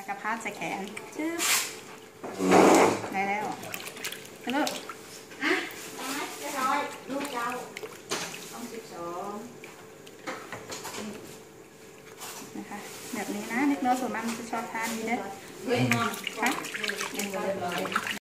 กระพาดใส่แขนชื่อได้แล้วฮัลโหลอ่ะเรียบร้อยลูกเจ้าต้อง12 นะคะแบบนี้นะเด็กน้อยส่วนมากมันจะชอบทานดีเด้อเฮ้ยนอนค่ะ